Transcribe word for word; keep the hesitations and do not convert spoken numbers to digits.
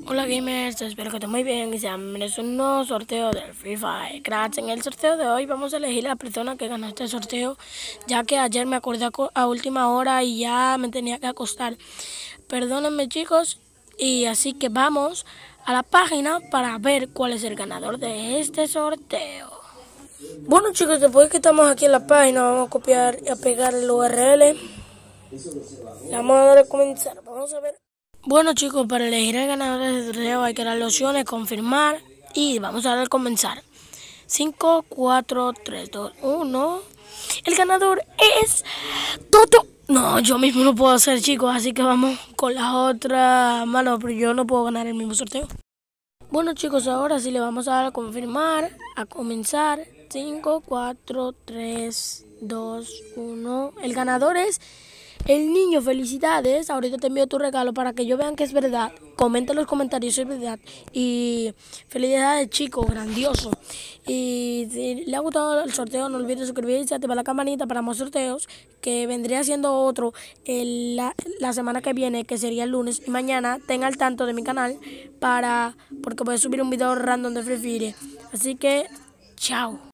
Hola gamers, espero que estén muy bien y sean bienvenidos a un nuevo sorteo del Free Fire. Cracks, en el sorteo de hoy vamos a elegir a la persona que ganó este sorteo, ya que ayer me acordé a última hora y ya me tenía que acostar. Perdónenme chicos, y así que vamos a la página para ver cuál es el ganador de este sorteo. Bueno chicos, después que estamos aquí en la página vamos a copiar y a pegar el U R L. Vamos a dar a comenzar, vamos a ver. Bueno chicos, para elegir el ganador del sorteo hay que dar las opciones, confirmar y vamos a dar a comenzar. cinco, cuatro, tres, dos, uno. El ganador es Toto. No, yo mismo no puedo hacer chicos, así que vamos con las otras manos, pero yo no puedo ganar el mismo sorteo. Bueno chicos, ahora sí le vamos a dar a confirmar, a comenzar. cinco, cuatro, tres, dos, uno. El ganador es el niño. Felicidades. Ahorita te envío tu regalo para que yo vean que es verdad. Comenta en los comentarios si es verdad. Y felicidades chicos, grandioso. Y si le ha gustado el sorteo, no olvides suscribirse, activar la campanita para más sorteos, que vendría siendo otro el, la, la semana que viene, que sería el lunes. Y mañana tenga al tanto de mi canal para porque voy a subir un video random de Free Fire. Así que, chao.